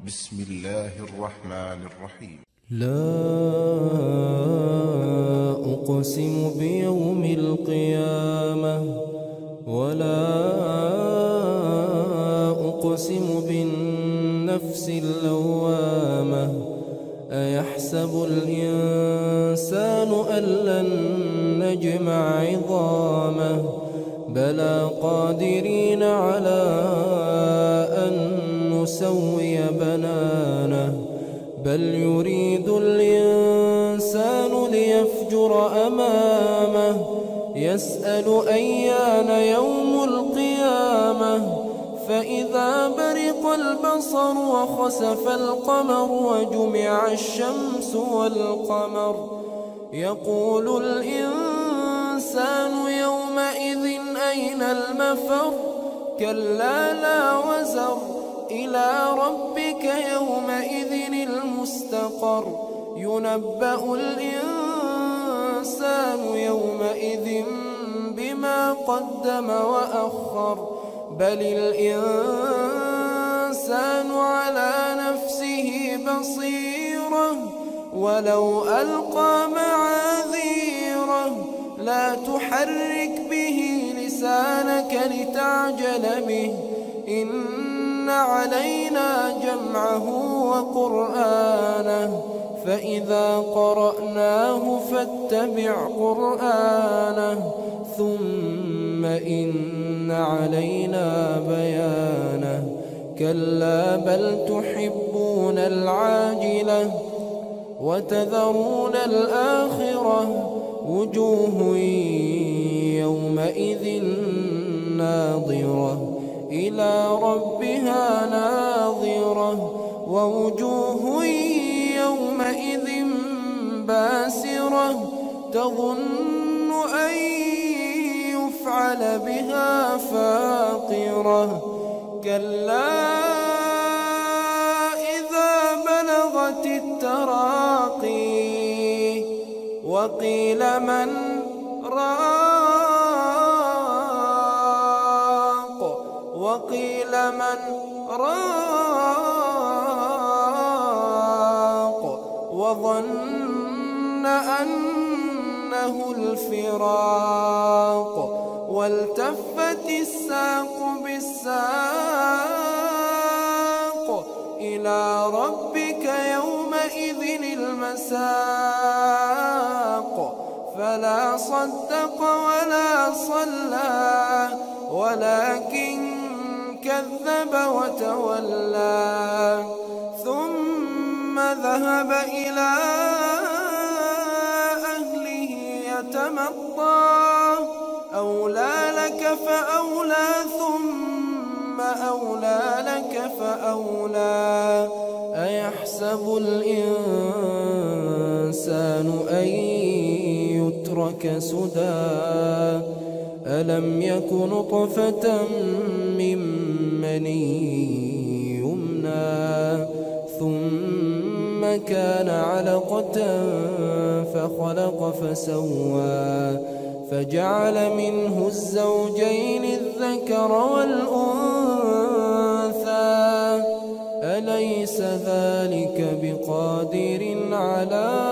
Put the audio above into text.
بسم الله الرحمن الرحيم. لا أقسم بيوم القيامة ولا أقسم بالنفس اللوامة أيحسب الإنسان أن لن نجمع عظامه بلى قادرين على أن نسوي بنانه بل يريد الإنسان ليفجر أمامه يسأل أيان يوم القيامة فإذا برق البصر وخسف القمر وجمع الشمس والقمر يقول الإنسان يومئذ أين المفر كلا لا وزر إلى ربك يومئذ المستقر ينبأ الإنسان يومئذ بما قدم وأخر بل الإنسان على نفسه بصيرة ولو ألقى معاذيره لا تحرك به لسانك لتعجل به إن علينا جمعه وقرآنه فإذا قرأناه فاتبع قرآنه ثم إن علينا بيانه كلا بل تحبون العاجلة وتذرون الآخرة وجوه يومئذ ناظرة إلى ربها ناظرة ووجوه يومئذ باسرة تظن أن يفعل بها فاقرة كلا إذا بلغت التراقي وقيل من راق وقيل من راق وظن أنه الفراق والتفت الساق بالساق إلى ربك يومئذ المساق فلا صدق ولا صلى ولكن كذب وتولى ثم ذهب إلى أهله يتمطى أولى لك فأولى ثم أولى لك فأولى أيحسب الإنسان أن يترك سدى ألم يك نطفة من مني يمنى ثم كان علقة فخلق فسوى فجعل منه الزوجين الذكر والأنثى أليس ذلك بقادر على